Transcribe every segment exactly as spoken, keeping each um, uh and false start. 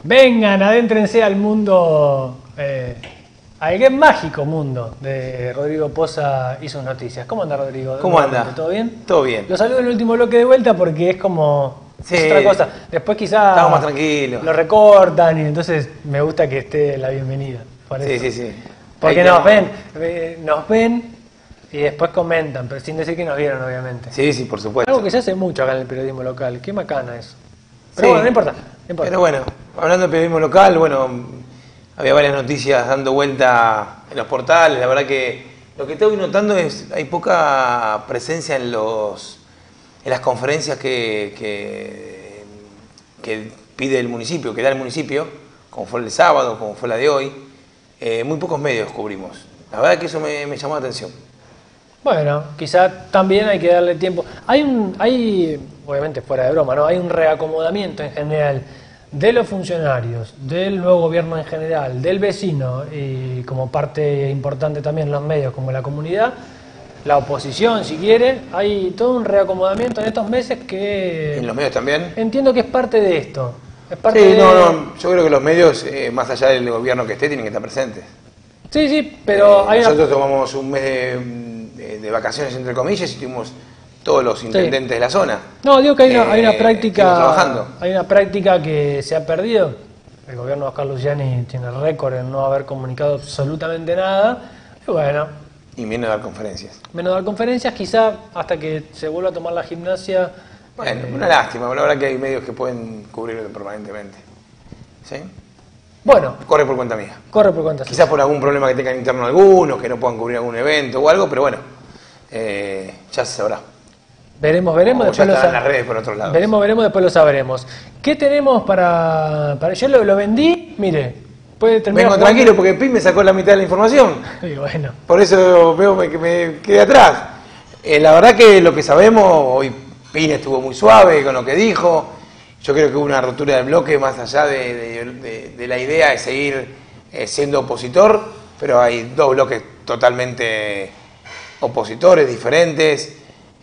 Vengan, adéntrense al mundo, eh, al mágico mundo de Rodrigo Poza y sus noticias. ¿Cómo anda, Rodrigo? ¿Cómo anda? ¿Todo bien? Todo bien. Lo saludo en el último bloque de vuelta porque es como... Sí, es otra cosa. Después quizás... Estamos más tranquilos. Lo recortan y entonces me gusta que esté la bienvenida. Por Sí, eso. sí, sí. Porque Ahí nos tenemos. ven, eh, nos ven y después comentan, pero sin decir que nos vieron, obviamente. Sí, sí, por supuesto. Algo que se hace mucho acá en el periodismo local. Qué macana eso. Pero Sí. bueno, no importa, no importa. Pero bueno, hablando de periodismo local, bueno, había varias noticias dando vuelta en los portales. La verdad que lo que estoy notando es hay poca presencia en los en las conferencias que, que, que pide el municipio, que da el municipio, como fue el sábado, como fue la de hoy. Eh, muy pocos medios cubrimos. La verdad que eso me, me llamó la atención. Bueno, quizá también hay que darle tiempo. Hay un, hay, obviamente fuera de broma, ¿no? Hay un reacomodamiento en general de los funcionarios, del nuevo gobierno en general, del vecino y como parte importante también los medios como la comunidad, la oposición si quiere. Hay todo un reacomodamiento en estos meses que... ¿En los medios también? Entiendo que es parte de esto. Es parte Sí, de... no, no, yo creo que los medios, eh, más allá del gobierno que esté, tienen que estar presentes. Sí, sí, pero Eh, hay una... nosotros tomamos un mes de, de- de vacaciones, entre comillas, y tuvimos todos los intendentes de la zona. No, digo que hay una, hay una Eh, práctica, estuvimos trabajando. hay una práctica que se ha perdido. El gobierno de Oscar Luciani tiene el récord en no haber comunicado absolutamente nada. Y bueno, Y viene a dar conferencias. menos dar conferencias, quizá hasta que se vuelva a tomar la gimnasia. Bueno, eh, una lástima, la verdad que hay medios que pueden cubrirlo permanentemente. ¿Sí? Bueno, Corre por cuenta mía. corre por cuenta. Quizás por algún problema que tengan interno algunos, que no puedan cubrir algún evento o algo, pero bueno, eh, ya se sabrá. Veremos, veremos. O ya Después lo estarán sa- las redes por otros lados. Veremos, veremos, después lo sabremos. ¿Qué tenemos para...? para yo lo, lo vendí, mire, puede terminar... Vengo jugando- tranquilo porque Pi me sacó la mitad de la información. Y bueno, Por eso veo que me quedé atrás. Eh, la verdad que lo que sabemos, hoy Pin estuvo muy suave con lo que dijo. Yo creo que hubo una rotura del bloque más allá de, de- de- de la idea de seguir eh, siendo opositor, pero hay dos bloques totalmente opositores, diferentes,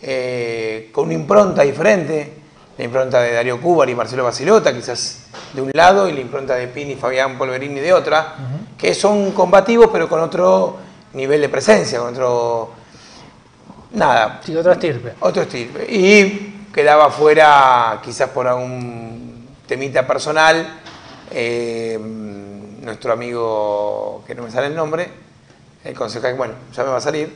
eh, con una impronta diferente. La impronta de Darío Cúbar y Marcelo Basilota, quizás de un lado, y la impronta de Pin y Fabián Polverini de otra, uh-huh. que son combativos pero con otro nivel de presencia, con otro... Nada. sí, otro estirpe. Otro estirpe. Y quedaba fuera, quizás por algún temita personal, eh, nuestro amigo, que no me sale el nombre, el concejal, bueno, ya me va a salir,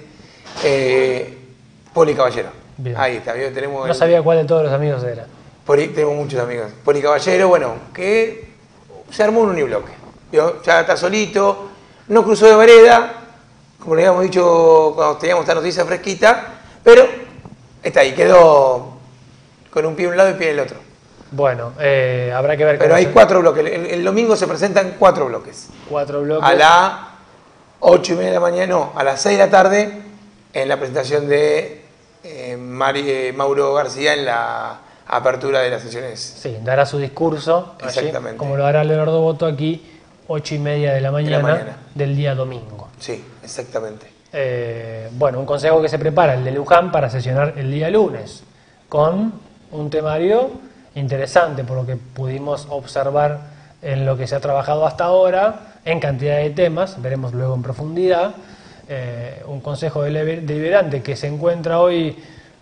eh, Poli Caballero. Bien. Ahí está, ¿vio? Tenemos No el- sabía cuál de todos los amigos era. Poli- tenemos muchos amigos. Poli Caballero, bueno, que se armó un unibloque. ¿Vio? Ya está solito, no cruzó de vereda, como le habíamos dicho cuando teníamos esta noticia fresquita, pero está ahí, quedó con un pie de un lado y un pie del otro. Bueno, eh, habrá que ver Pero cómo hay se- cuatro bloques, el, el domingo se presentan cuatro bloques. cuatro bloques. A las ocho y media de la mañana, no, a las seis de la tarde, en la presentación de eh, Mari- eh, Mauro García en la apertura de las sesiones. Sí, dará su discurso, allí, Exactamente. como lo hará Leonardo Boto aquí, ocho y media de la mañana, mañana. del día domingo. Sí, exactamente. Eh, bueno, un consejo que se prepara, el de Luján, para sesionar el día lunes, con un temario interesante, por lo que pudimos observar en lo que se ha trabajado hasta ahora, en cantidad de temas, veremos luego en profundidad. Eh, un consejo deliber- deliberante que se encuentra hoy,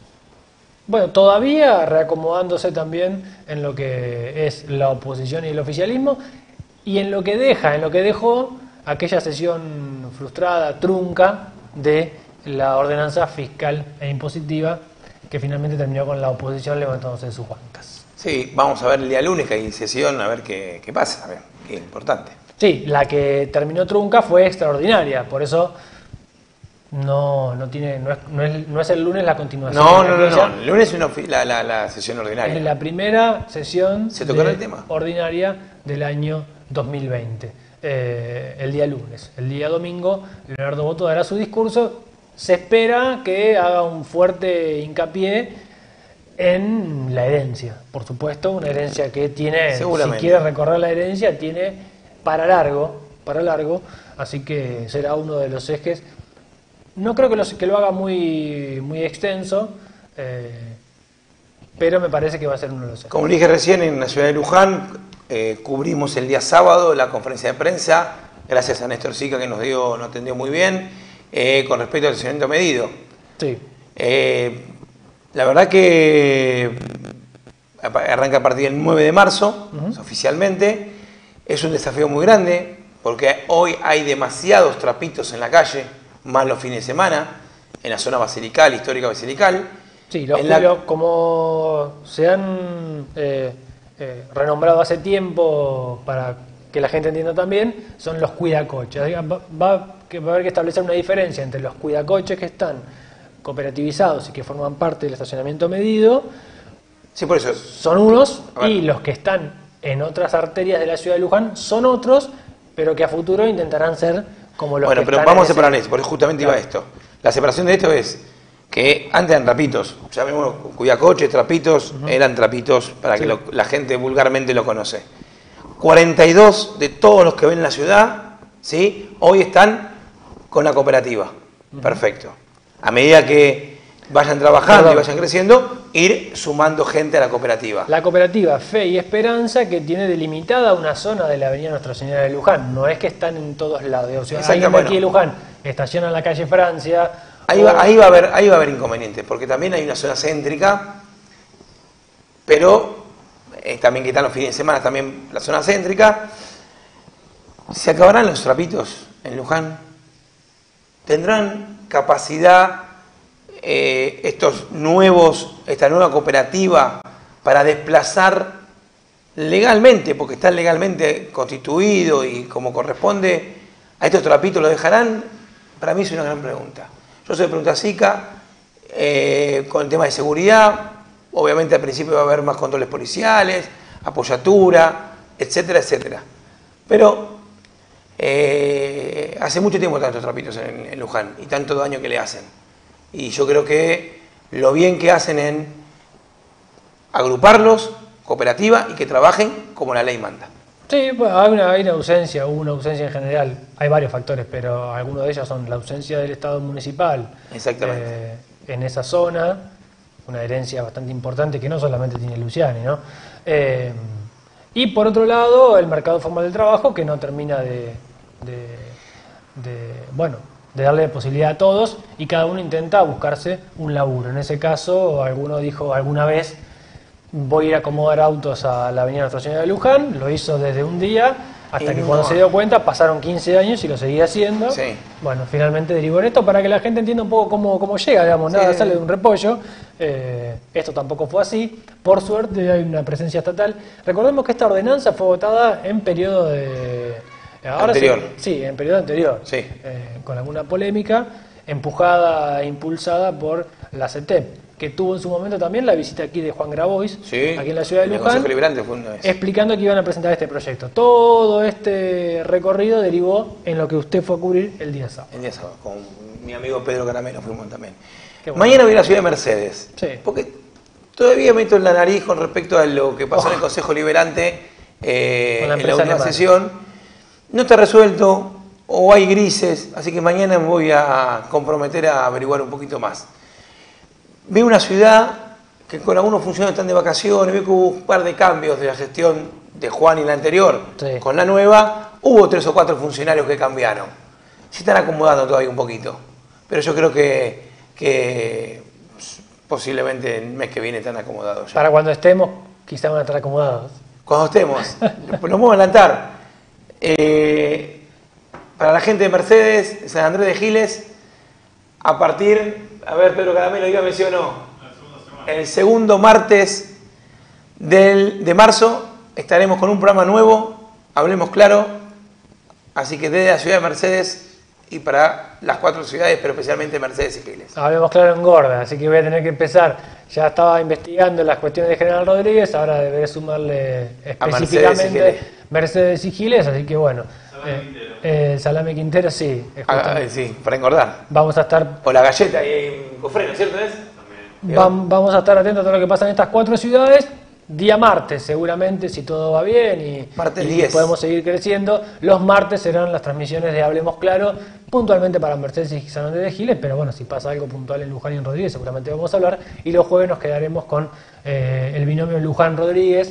bueno, todavía reacomodándose también en lo que es la oposición y el oficialismo, y en lo que deja, en lo que dejó aquella sesión frustrada, trunca, de la ordenanza fiscal e impositiva, que finalmente terminó con la oposición levantándose de sus bancas. Sí, vamos a ver el día lunes que hay sesión, a ver qué, qué pasa, a ver, qué importante. Sí, la que terminó trunca fue extraordinaria, por eso no, no, tiene, no, es, no, es, no es el lunes la continuación. No, de no, no, aquella. no, el lunes es una ofi- la, la, la sesión ordinaria. Es la primera sesión ¿Se tocará de- el tema? ordinaria del año dos mil veinte, eh, el día lunes. El día domingo, Leonardo Boto dará su discurso. Se espera que haga un fuerte hincapié en la herencia, por supuesto, una herencia que tiene, si Seguramente. quiere recorrer la herencia, tiene para largo, para largo, así que será uno de los ejes. No creo que lo, que lo haga muy, muy extenso, eh, pero me parece que va a ser uno de los ejes. Como dije recién, en la ciudad de Luján, eh, cubrimos el día sábado la conferencia de prensa, gracias a Néstor Sica que nos, dio, nos atendió muy bien, eh, con respecto al estacionamiento medido. Sí. Eh, la verdad que arranca a partir del nueve de marzo, uh-huh. oficialmente. Es un desafío muy grande, porque hoy hay demasiados trapitos en la calle, más los fines de semana, en la zona basilical, histórica basilical. Sí, los, la... los, como se han eh, eh, renombrado hace tiempo, para que la gente entienda también, son los cuidacoches. Va, va, va a haber que establecer una diferencia entre los cuidacoches que están cooperativizados y que forman parte del estacionamiento medido, sí, por eso. son unos, y los que están en otras arterias de la ciudad de Luján son otros, pero que a futuro intentarán ser como los bueno, que pero están vamos a ese... separar eso, porque justamente claro. iba esto. La separación de esto es que antes eran trapitos, llamémoslo cuidacoches, trapitos, uh-huh. eran trapitos para sí. que lo, la gente vulgarmente lo conoce. cuarenta y dos de todos los que ven en la ciudad, ¿sí? Hoy están con la cooperativa. Uh-huh. Perfecto. A medida que vayan trabajando Perdón. y vayan creciendo, ir sumando gente a la cooperativa. La cooperativa Fe y Esperanza, que tiene delimitada una zona de la avenida Nuestra Señora de Luján, no es que están en todos lados. O sea, alguien de aquí de Luján estaciona en la calle Francia. Ahí, o... va, ahí, va a haber, ahí va a haber inconvenientes, porque también hay una zona céntrica, pero eh, también que están los fines de semana, también la zona céntrica. ¿Se acabarán los trapitos en Luján? ¿Tendrán capacidad eh, estos nuevos, esta nueva cooperativa para desplazar legalmente, porque está legalmente constituido y como corresponde, a estos trapitos? ¿Lo dejarán? Para mí es una gran pregunta. Yo soy de Pregunta Sica, eh, con el tema de seguridad, obviamente al principio va a haber más controles policiales, apoyatura, etcétera, etcétera. Pero eh, hace mucho tiempo están estos trapitos en, en Luján y tanto daño que le hacen. Y yo creo que lo bien que hacen en agruparlos, cooperativa, y que trabajen como la ley manda. Sí, pues hay una, hay una ausencia, hubo una ausencia en general, hay varios factores, pero algunos de ellos son la ausencia del Estado municipal. Exactamente. Eh, en esa zona, una herencia bastante importante que no solamente tiene Luciani, ¿no? Eh, y por otro lado, el mercado formal del trabajo, que no termina de, de, de, bueno, de darle posibilidad a todos, y cada uno intenta buscarse un laburo. En ese caso, alguno dijo alguna vez: voy a ir a acomodar autos a la avenida Nuestra Señora de Luján. Lo hizo desde un día hasta y que no. cuando se dio cuenta pasaron quince años y lo seguía haciendo. Sí. Bueno, finalmente derivó en esto para que la gente entienda un poco cómo, cómo llega, digamos, nada sí. sale de un repollo. Eh, esto tampoco fue así. Por suerte hay una presencia estatal. Recordemos que esta ordenanza fue votada en periodo de... Ahora anterior. Sí, sí, en periodo anterior. Sí. Eh, con alguna polémica, empujada e impulsada por la CETEP, que tuvo en su momento también la visita aquí de Juan Grabois, sí, aquí en la ciudad de Luján, fue una vez. explicando que iban a presentar este proyecto. Todo este recorrido derivó en lo que usted fue a cubrir el día sábado. El día sábado, con mi amigo Pedro Caramelo fuimos también. Bueno. Mañana voy a la ciudad de Mercedes, sí. porque todavía meto en la nariz con respecto a lo que pasó oh. en el Consejo Liberante eh, en la última sesión. No está resuelto, o hay grises, así que mañana me voy a comprometer a averiguar un poquito más. Veo una ciudad que con algunos funcionarios están de vacaciones, veo que hubo un par de cambios de la gestión de Juan y la anterior, sí. con la nueva, hubo tres o cuatro funcionarios que cambiaron. Se están acomodando todavía un poquito, pero yo creo que, que posiblemente el mes que viene están acomodados ya. Para cuando estemos, quizá van a estar acomodados. Cuando estemos, nos vamos a adelantar. Eh, para la gente de Mercedes, San Andrés de Giles, a partir, a ver Pedro Caramelo, dígame sí o no, el segundo martes del, de marzo estaremos con un programa nuevo, Hablemos Claro, así que desde la ciudad de Mercedes y para las cuatro ciudades, pero especialmente Mercedes y Giles. Hablemos Claro engorda, así que voy a tener que empezar. Ya estaba investigando las cuestiones de General Rodríguez, ahora deberé sumarle específicamente Mercedes y, Mercedes y Giles, así que bueno. Salame eh, Quintero. Eh, Salame Quintero, sí. Ah, sí, para engordar. Vamos a estar... O la galleta ahí en Cofreno, ¿cierto es? Va, vamos a estar atentos a todo lo que pasa en estas cuatro ciudades. Día martes, seguramente, si todo va bien y, martes y diez. podemos seguir creciendo. Los martes serán las transmisiones de Hablemos Claro, puntualmente para Mercedes y San Andrés de Giles, pero bueno, si pasa algo puntual en Luján y en Rodríguez, seguramente vamos a hablar. Y los jueves nos quedaremos con eh, el binomio Luján-Rodríguez,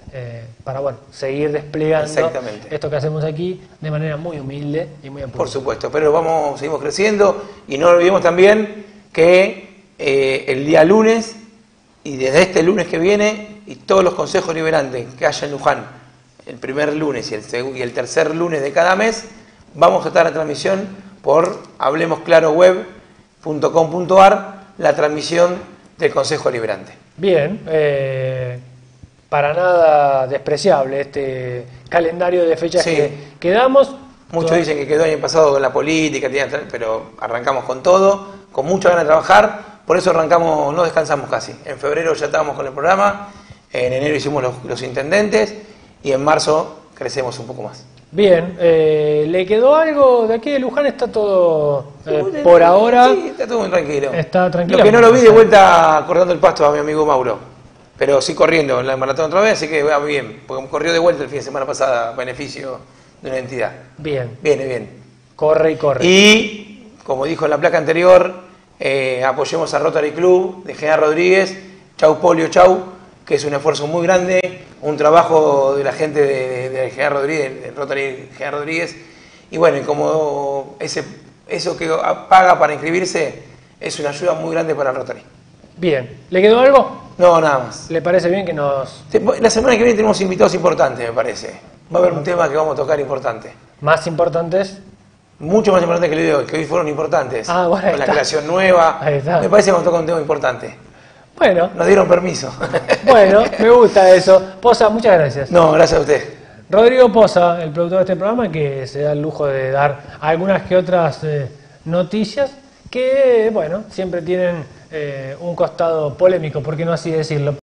eh, para bueno, seguir desplegando Exactamente. esto que hacemos aquí de manera muy humilde y muy apurada. Por supuesto, pero vamos, seguimos creciendo y no olvidemos también que eh, el día lunes y desde este lunes que viene y todos los consejos liberantes que haya en Luján, el primer lunes y el, y el tercer lunes de cada mes, vamos a estar en transmisión por hablemos claro web punto com punto ar, la transmisión del Consejo Liberante. Bien, eh, para nada despreciable este calendario de fechas Sí. que, que damos. Muchos Toda- dicen que quedó el año pasado con la política, pero arrancamos con todo, con mucha ganas de trabajar, por eso arrancamos, no descansamos casi. En febrero ya estábamos con el programa, en enero hicimos los, los intendentes y en marzo crecemos un poco más. Bien, eh, ¿le quedó algo de aquí de Luján? Está todo, eh, por ahora, Sí, está todo muy tranquilo. está tranquilo. Lo que no lo vi de vuelta cortando el pasto a mi amigo Mauro, pero sí corriendo en la maratón otra vez, así que va bien, porque corrió de vuelta el fin de semana pasada a beneficio de una entidad. Bien, Viene bien. corre y corre. Y, como dijo en la placa anterior, eh, apoyemos a Rotary Club de General Rodríguez, Chau Polio Chau, que es un esfuerzo muy grande, un trabajo de la gente de, de, de General Rodríguez, de Rotary General Rodríguez, y bueno, y como ese, eso que paga para inscribirse es una ayuda muy grande para el Rotary. Bien, ¿le quedó algo? No, nada más. ¿Le parece bien que nos... La semana que viene tenemos invitados importantes, me parece. Va a haber un tema que vamos a tocar importante. Más importantes? Mucho más importante que el de hoy, que hoy fueron importantes. Ah, bueno, ahí con la está. creación nueva. Ahí está. Me parece que vamos a tocar un tema importante. Bueno, Nos dieron permiso. bueno, me gusta eso. Posa, muchas gracias. No, gracias a usted. Rodrigo Posa, el productor de este programa, que se da el lujo de dar algunas que otras eh, noticias que, bueno, siempre tienen eh, un costado polémico, por qué no así decirlo.